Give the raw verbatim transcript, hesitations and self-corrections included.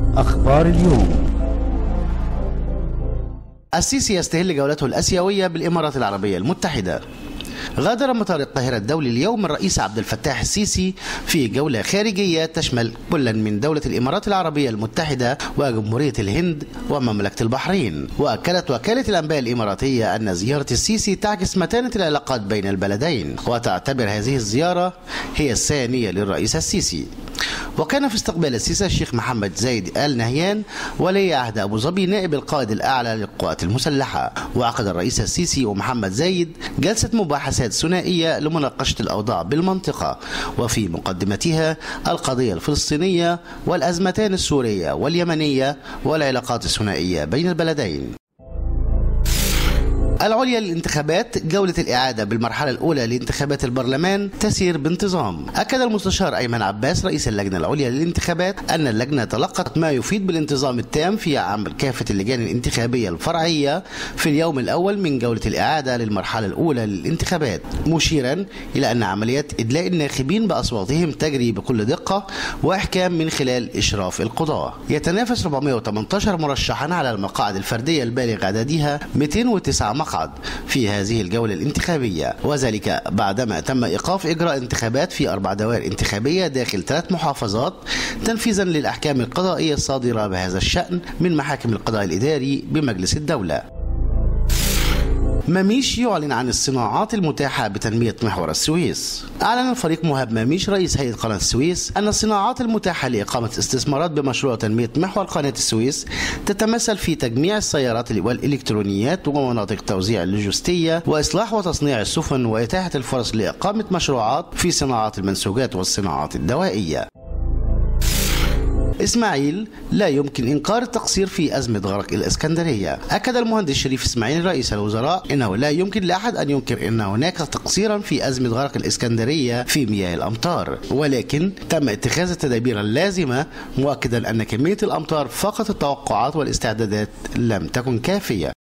أخبار اليوم. السيسي يستهل جولته الآسيوية بالإمارات العربية المتحدة. غادر مطار القاهرة الدولي اليوم الرئيس عبد الفتاح السيسي في جولة خارجية تشمل كلا من دولة الإمارات العربية المتحدة وجمهورية الهند ومملكة البحرين. وأكدت وكالة الأنباء الإماراتية أن زيارة السيسي تعكس متانة العلاقات بين البلدين، وتعتبر هذه الزيارة هي الثانية للرئيس السيسي. وكان في استقبال السيسي الشيخ محمد زايد آل نهيان ولي عهد أبو ظبي نائب القائد الأعلى للقوات المسلحة. وعقد الرئيس السيسي ومحمد زايد جلسة مباحثات ثنائية لمناقشة الأوضاع بالمنطقة، وفي مقدمتها القضية الفلسطينية والأزمتان السورية واليمنية والعلاقات الثنائية بين البلدين. العليا للانتخابات، جولة الإعادة بالمرحلة الأولى لانتخابات البرلمان تسير بانتظام. أكد المستشار أيمن عباس رئيس اللجنة العليا للانتخابات أن اللجنة تلقت ما يفيد بالانتظام التام في عمل كافة اللجان الانتخابية الفرعية في اليوم الأول من جولة الإعادة للمرحلة الأولى للانتخابات، مشيرا إلى أن عمليات إدلاء الناخبين بأصواتهم تجري بكل دقة وإحكام من خلال إشراف القضاة. يتنافس أربعمائة وثمانية عشر مرشحا على المقاعد الفردية البالغ عددها مئتين وتسعة مقعد في هذه الجولة الانتخابية، وذلك بعدما تم إيقاف إجراء انتخابات في أربع دوائر انتخابية داخل ثلاث محافظات تنفيذا للأحكام القضائية الصادرة بهذا الشأن من محاكم القضاء الإداري بمجلس الدولة. ماميش يعلن عن الصناعات المتاحة بتنمية محور السويس. أعلن الفريق مهاب ماميش رئيس هيئة قناة السويس أن الصناعات المتاحة لإقامة استثمارات بمشروع تنمية محور قناة السويس تتمثل في تجميع السيارات والإلكترونيات ومناطق توزيع اللوجستية وإصلاح وتصنيع السفن، وإتاحة الفرص لإقامة مشروعات في صناعات المنسوجات والصناعات الدوائية. إسماعيل: لا يمكن إنكار التقصير في أزمة غرق الإسكندرية. أكد المهندس شريف إسماعيل رئيس الوزراء أنه لا يمكن لأحد أن ينكر أن هناك تقصيرا في أزمة غرق الإسكندرية في مياه الأمطار، ولكن تم اتخاذ التدابير اللازمة، مؤكدا أن كمية الأمطار فقط التوقعات والاستعدادات لم تكن كافية.